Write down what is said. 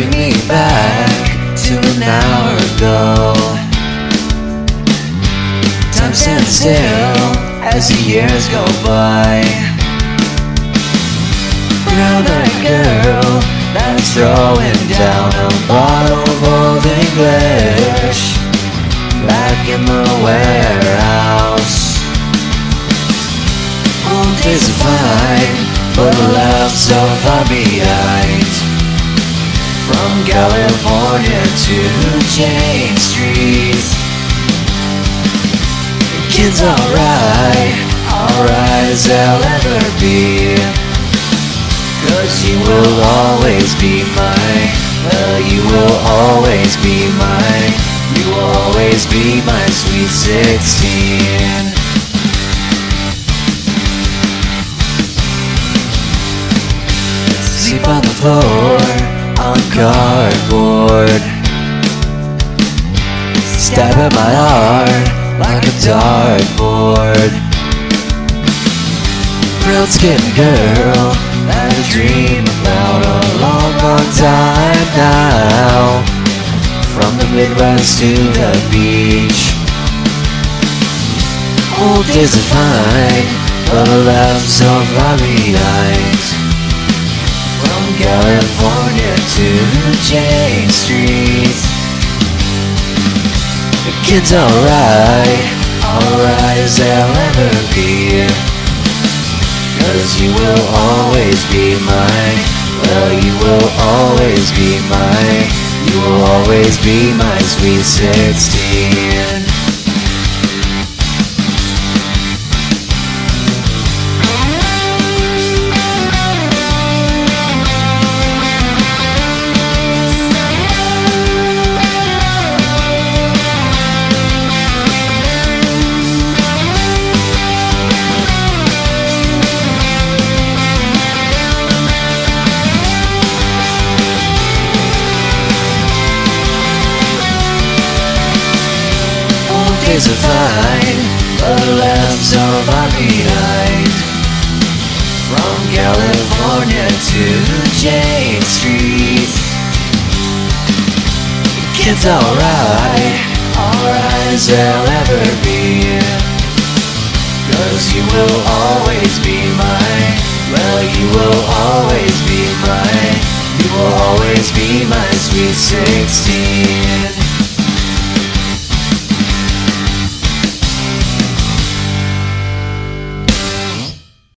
bring me back to an hour ago. Time stands still as the years go by. Brown-eyed girl that's throwing down a bottle of Old English back in the warehouse. Old days are fine, but left so far behind. From California to Jane Street. Kids alright, alright as they'll ever be. 'Cause you will always be mine. Well, you will always be mine. You will always be my sweet 16. Sleep on the floor, on cardboard. Stab at my heart like a dartboard. Brown skinned girl that I dream about a long, long time now. From the Midwest to the beach. Old days are fine, but I left so far behind. From California to Jane Street. The kids alright, alright as they'll ever be. 'Cause you will always be mine. Well, you will always be mine. You will always be my sweet 16. Days are fine, but left so far behind. From California to Jane Street. Kids alright, alright as they'll ever be. 'Cause you will always be mine. Well, you will always be mine. You will always be my sweet 16.